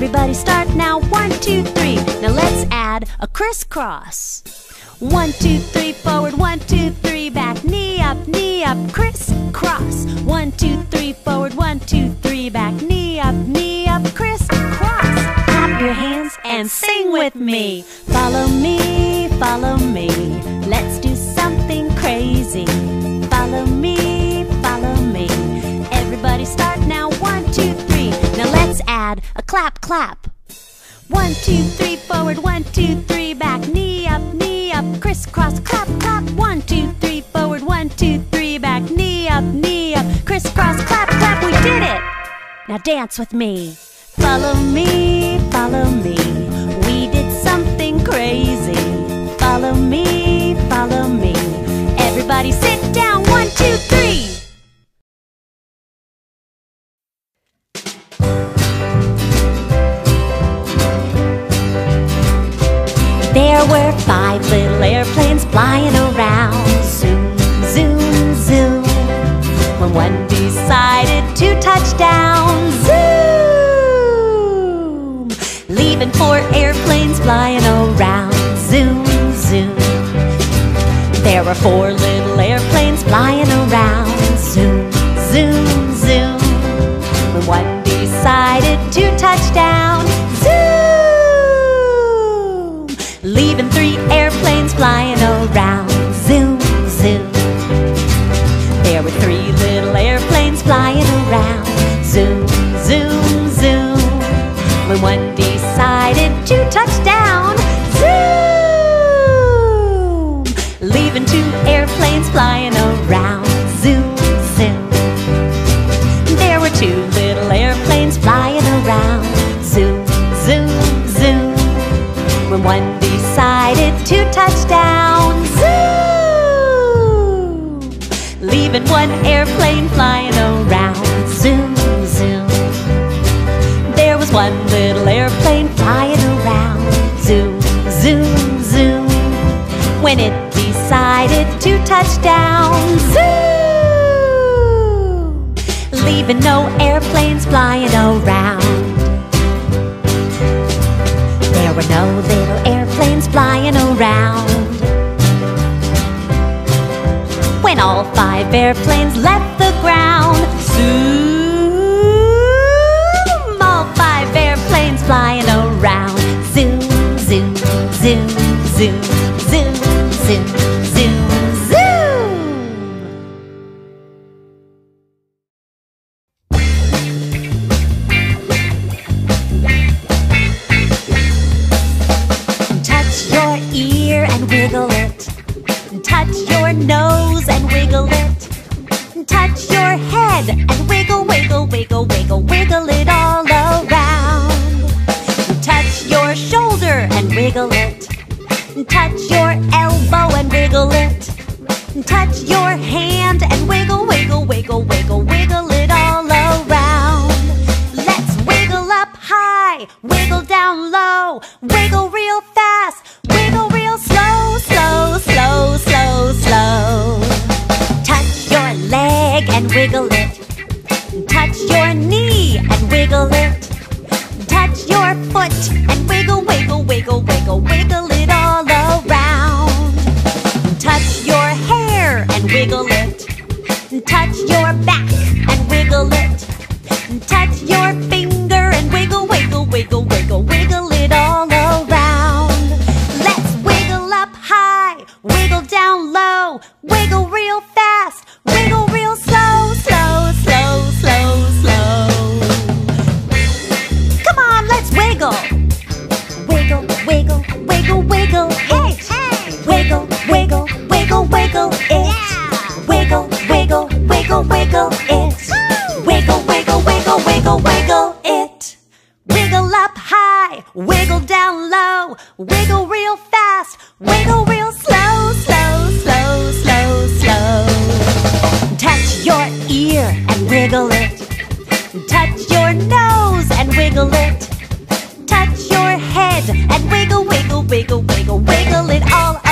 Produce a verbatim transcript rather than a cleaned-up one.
Everybody start now. One, two, three. Now let's add a crisscross. One, two, three, forward. One, two, three, back. Knee up, knee up, crisscross. One, two, three, forward. One, two, three, back. Knee up, knee up, crisscross. Clap your hands and sing with me. Follow me, follow me. Let's do something crazy. Follow me, follow me. Everybody start now. One, two, three. Now let's add a clap, clap. One, two, three, forward. One, two, three, back. Knee up, knee up, crisscross, clap, clap. One, two, three, forward. One, two, three, back. Knee up, knee up, crisscross, clap, clap. We did it! Now dance with me. Follow me, follow me. We did something crazy. Follow me, follow me. Everybody sit down. One, two, three. There were five little airplanes flying around. Zoom, zoom, zoom. When one decided to touch down. Zoom! Leaving four airplanes flying around. Zoom, zoom. There were four little airplanes flying around. Zoom, zoom, zoom. When one decided to touch down. Zoom! Leaving three airplanes flying around. Zoom, zoom. There were three little airplanes flying around. Zoom, zoom, zoom. When one decided to touch down. Zoom! Leaving two airplanes flying around. Zoom, zoom. There were two little airplanes flying around. Zoom, zoom, zoom. When one decided to touch down. Zoom! Leaving one airplane flying around. Zoom, zoom. There was one little airplane flying around. Zoom, zoom, zoom. When it decided to touch down. Zoom! Leaving no airplanes flying around. There were no little airplanes flying around. When all five airplanes left the ground. Zoom! All five airplanes flying around. Zoom, zoom, zoom, zoom, zoom, zoom, zoom, zoom. Touch your ear and wiggle it. Touch your nose and wiggle it. Touch your head and wiggle, wiggle, wiggle, wiggle, wiggle it all around. Touch your shoulder and wiggle it. Touch your elbow and wiggle it. Touch your hand and wiggle, wiggle, wiggle, wiggle, wiggle it all around. Let's wiggle up high, wiggle down low, wiggle real fast, wiggle real slow, slow, slow, slow, slow. Touch your leg and wiggle it. Touch your knee and wiggle it. Touch your foot and wiggle, wiggle, wiggle, wiggle, wiggle it all around. Touch your hair and wiggle it. Touch your back and wiggle it. Touch your finger and wiggle, wiggle, wiggle, wiggle, wiggle it all around. Let's wiggle up high, wiggle down low, wiggle real fast, wiggle real slow, slow, slow, slow, slow. Come on, let's wiggle. Wiggle, wiggle, wiggle, wiggle it. Wiggle, wiggle, wiggle, wiggle it. Wiggle, wiggle, wiggle, wiggle it. Wiggle, wiggle, wiggle, wiggle, wiggle it. Wiggle up high, wiggle down low, wiggle real fast, wiggle real slow, slow, slow, slow, slow. Touch your ear and wiggle it. Touch your nose and wiggle it. Touch your head and wiggle, wiggle, wiggle, wiggle, wiggle it all